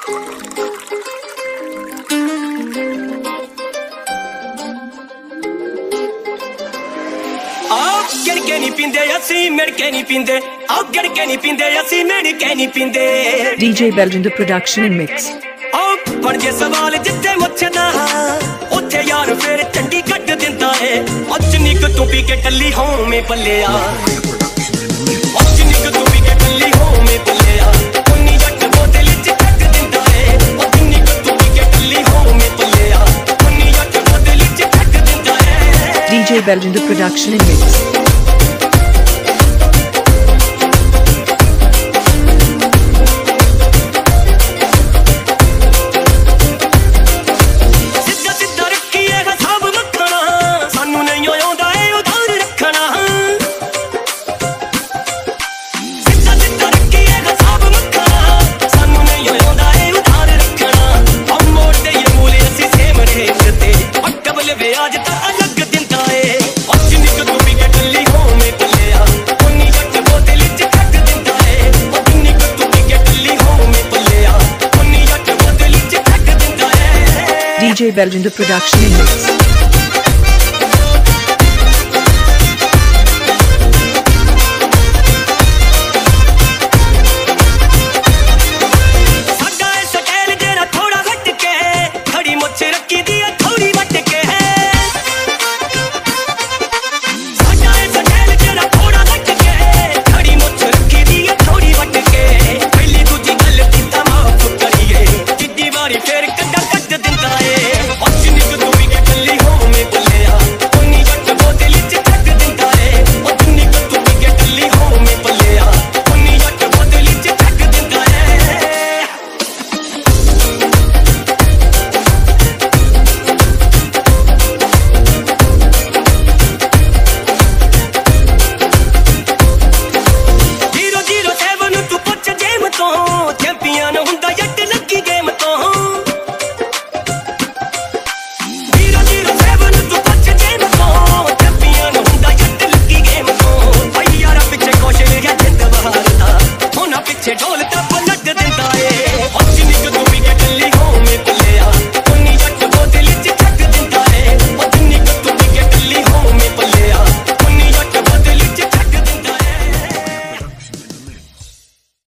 गिड़के नहीं पींदे असी मिड़के नहीं पींदे आओ गिड़के नहीं पींदे असी मिड़के नहीं पींदे DJ Belginder production and mix आओ बन जे सवाल जिथे मुछदा उथे यार फिर चंडी कट दिंदा है अचनी क तू पी के कल्ली हो में पल्लिया अचनी क तू पी के कल्ली हो में पल्लिया उन्नी जट बोतल च कट दिंदा है अचनी क तू पी के कल्ली हो में पल्लिया उन्नी जट बोतल च कट दिंदा है DJ Belginder production and mix DJ Belginder production and mix